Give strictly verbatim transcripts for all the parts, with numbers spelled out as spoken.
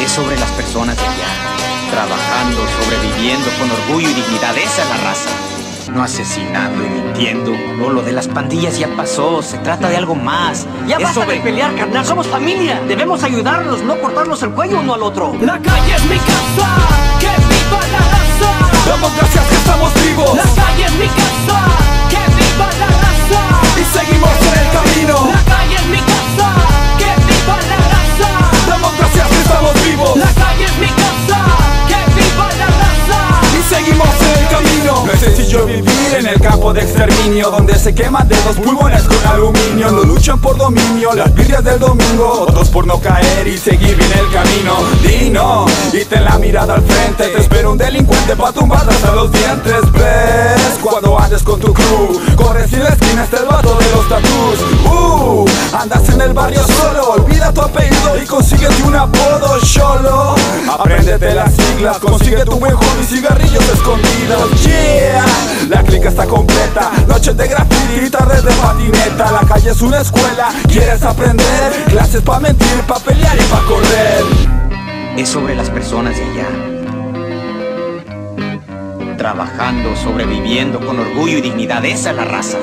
Es sobre las personas de allá, trabajando, sobreviviendo con orgullo y dignidad. Esa es la raza. No asesinando y mintiendo. No, lo de las pandillas ya pasó. Se trata de algo más. Ya es basta sobre... de pelear, carnal. Somos familia. Debemos ayudarnos, no cortarnos el cuello uno al otro. La calle es mi casa, que viva la raza. Damos gracias que estamos vivos. La calle es mi casa, que viva la raza. Y seguimos en el camino. La calle es mi casa, que viva la raza. Damos gracias que estamos vivos. La calle es mi casa, que viva la raza. Y seguimos en el camino. No es sencillo vivir en el campo de exterminio, donde se queman dedos, pulmones con aluminio. No luchan por dominio, las birrias del domingo. Otros por no caer y seguir bien el camino. Di no, y ten la mirada al frente. Te espera un delincuente pa' tumbar hasta los dientes. Ves, cuando andes con tu crew, corres y la esquina está el vato de los tatús. Uh, andas en el barrio solo, olvida tu apellido y consíguete un apodo, cholo. Apréndete las siglas, consigue tu buen hobby, cigarrillos escondidos. Yeah, la clica está completa, noches de graffiti, tardes de patineta. La calle es una escuela, ¿quieres aprender? Clases pa' mentir, pa' pelear y pa' correr. Es sobre las personas de allá, trabajando, sobreviviendo con orgullo y dignidad. Esa es la raza.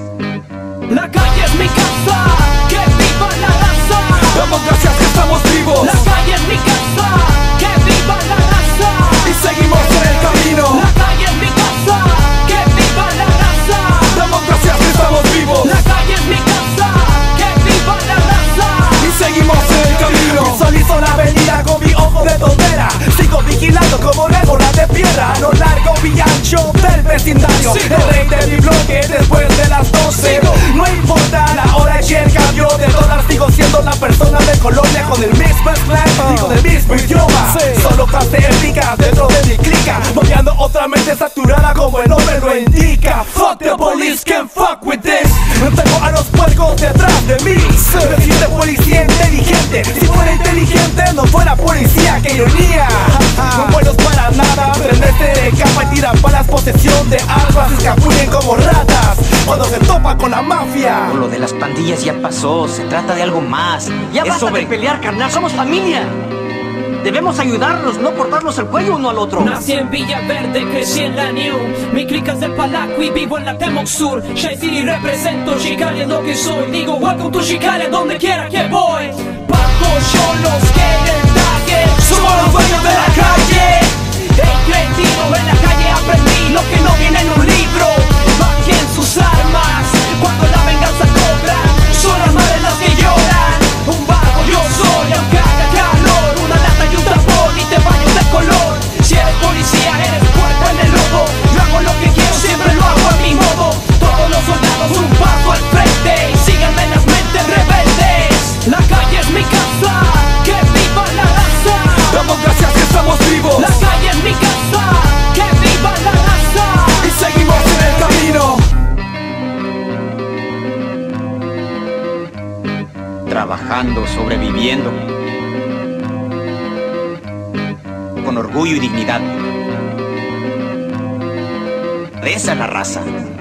La calle es mi casa, que viva la raza. Damos gracias que estamos vivos. La calle es mi casa, que viva la raza. Y seguimos en el camino. La calle es mi casa, que viva la raza. Damos gracias que estamos vivos. La calle es mi casa, que viva la raza. Y seguimos en el camino. Visualizo la avenida con mi ojo de tondera. Sigo vigilando como rémora de piedra. A lo largo y ancho del vecindario. Sigo. El rey de mi bloque después de las doce. Sigo. No importa la hora y el cambio de dólar. Sigo siendo la persona de Colombia con el mismo slang y con el mismo idioma. Sí. Solo clase ética dentro de mi clica. Moviendo otra mente saturada como el nombre lo indica. Fuck the police, can't fuck with this. No tengo a los puercos detrás de mí. No existe policía inteligente. Si fuera inteligente no fuera policía, que ironía. No buenos para nada, prenderte de capa y tirar balas, posesión de armas, escapullen como ratas cuando se topa con la mafia. No, lo de las pandillas ya pasó. Se trata de algo más. Ya es basta sobre... de pelear, carnal. Somos familia. Debemos ayudarnos, no cortarnos el cuello uno al otro. Nací en Villaverde, crecí en la New. Mi clica es del Palaco y vivo en la Temoc Sur. Shy City represento, Chicali es lo que soy. Digo welcome to Chicali donde quiera que voy. Paco, yo los que en el tague. Somos los dueños de la calle. Hey, cretino, en la calle aprendí lo que no viene en un libro. Baquen sus armas cuando la venganza cobra. Son las madres las que lloran. Un vago yo soy, aunque haga calor. Una lata y un tapón y te baño de color. Si eres policía, eres cuerpo en el lodo. Yo hago lo que quiero, siempre lo hago a mi modo. Todos los soldados un paso al frente y síganme en las mentes rebeldes. La calle es mi casa, que viva la raza. Damos gracias que estamos vivos. La calle es mi casa, que viva la raza. Y seguimos en el camino. Trabajando, sobreviviendo con orgullo y dignidad. Esa es la raza.